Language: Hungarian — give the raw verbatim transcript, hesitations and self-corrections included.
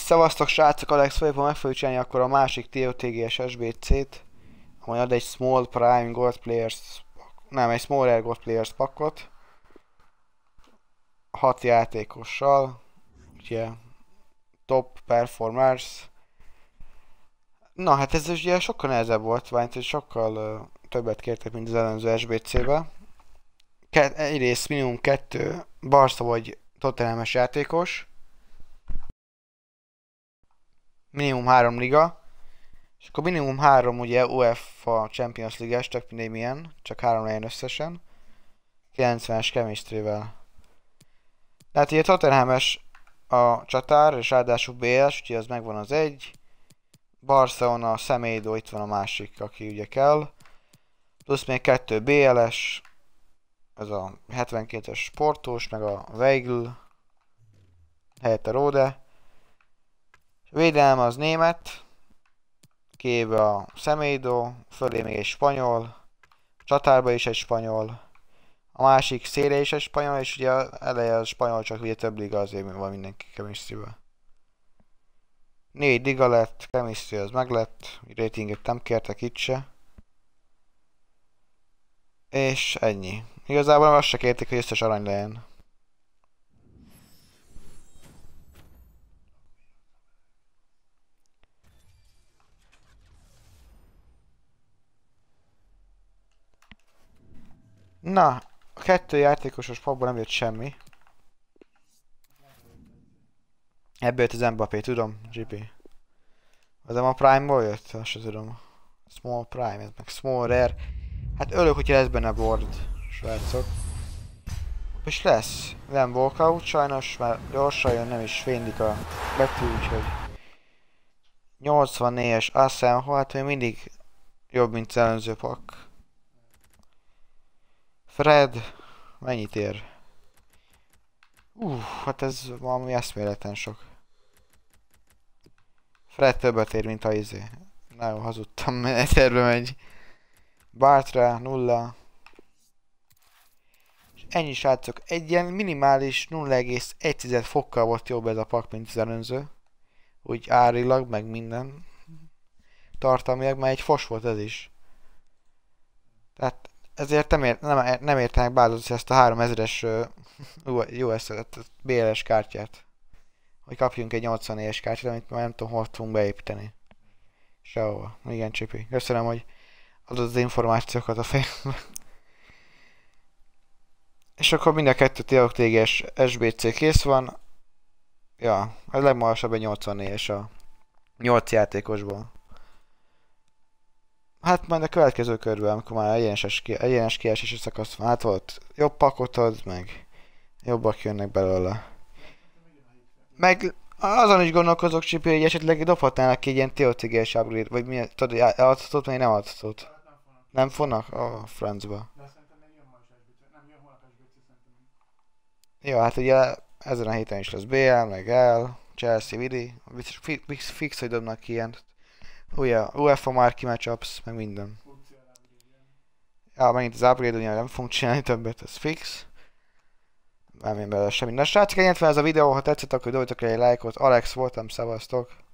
Szevasztok srácok, Alex vagyok, ha meg fogjuk csinálni akkor a másik té o té gé-es es bé cét, amely ad egy Small Prime Gold Players, nem, egy Small Rare Gold Players pakkot, hat játékossal, ugye, top performers. Na hát ez ugye sokkal nehezebb volt, vagy sokkal uh, többet kértek, mint az előző es bé cé-be. Egyrészt minimum kettő Barca vagy Tottenham-es játékos, minimum három liga, és akkor minimum három ugye UEFA Champions League-es, tök mindegy milyen, csak három legyen összesen, kilencvenes chemistry-vel. Tehát ugye Tottenham-es a csatár, és ráadásul bé es, úgyhogy az megvan az egy. Barcelona, Semedo, itt van a másik, aki ugye kell. Plusz még kettő bé el-es, ez a hetvenkettes sportos, meg a Weigl, helyette Rode. Védelem az német, kébe a Semedo, fölé még egy spanyol, csatárba is egy spanyol, a másik szélre is egy spanyol, és ugye eleje a spanyol, csak ugye több liga azért van mindenki chemistry-be. Négy liga lett, chemistry az meg lett, ratinget nem kértek itt se. És ennyi. Igazából azt se kérték, hogy összes arany legyen. Na, a kettő játékosos pakban nem jött semmi. Ebből jött az Mbappé, tudom, gé pé. Az nem a Prime-ból jött? Azt sem tudom. Small Prime, ez meg Small Rare. Hát örülök, hogyha lesz benne board, srácok. És lesz. Nem walkout sajnos, mert gyorsan jön, nem is fénylik a betű, úgyhogy... nyolcvannégyes Asem, hát még mindig jobb, mint az előző pak. Fred, mennyit ér? Uff, hát ez valami eszméleten sok. Fred többet ér, mint a izé. Nagyon hazudtam, egyszerre megy. Bartra, nulla. És ennyi srácok, egy ilyen minimális nulla egész egy fokkal volt jobb ez a pak, mint az előző. Úgy árilag, meg minden. Tartalmilag, mert egy fos volt ez is. Tehát ezért nem, ér, nem, nem értenek bádozni ezt a háromezeres u es bé el-es kártyát. Hogy kapjunk egy nyolcvannégyes kártyát, amit már nem tudom, hol tudunk beépíteni. Sehova. Igen, Csipi. Köszönöm, hogy adod az információkat a fejembe. És akkor mind a kettő té o té gé-es es bé cé kész van. Ja, a legmagasabb egy nyolcvannégyes a nyolc játékosból. Hát majd a következő körben, amikor már egyenes, egyenes kiesési szakasz van, hát volt jobb pakot ad, meg jobbak jönnek belőle. Meg azon is gondolkozok, Csipi, hogy esetleg dobhatnának ki egy ilyen té o té gé-es upgrade, vagy mi, tudod, adhatót, vagy nem adhatót. Nem fognak? A francba. Jó, hát ugye ezen a héten is lesz bé el, meg el, Chelsea, Vidi, fix, fix, hogy dobnak ki ilyen. Ugye, UEFA Marquee Matchups, meg minden. Ja, megint az upgrade, ugye nem fogunk csinálni többet, ez fix. Nem én belőle semmi. Na srácok, ennyit fel ez a videó, ha tetszett, akkor dobjatok egy lájkot. Alex voltam, szevasztok!